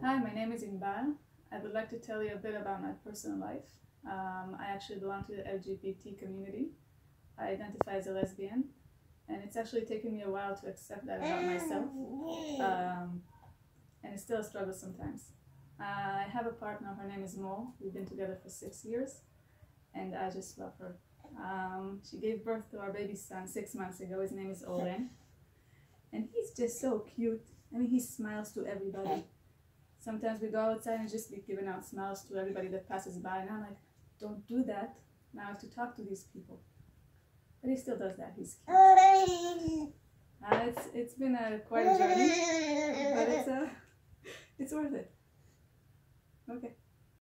Hi, my name is Inbal. I would like to tell you a bit about my personal life. I actually belong to the LGBT community. I identify as a lesbian, and it's actually taken me a while to accept that about myself, and it's still a struggle sometimes. I have a partner, her name is Mo. We've been together for 6 years, and I just love her. She gave birth to our baby son 6 months ago. His name is Oren, and he's just so cute. I mean, he smiles to everybody. Sometimes we go outside and just be giving out smiles to everybody that passes by, and I'm like, don't do that. Now I have to talk to these people. But he still does that. He's cute. It's been quite a journey, but it's worth it. Okay.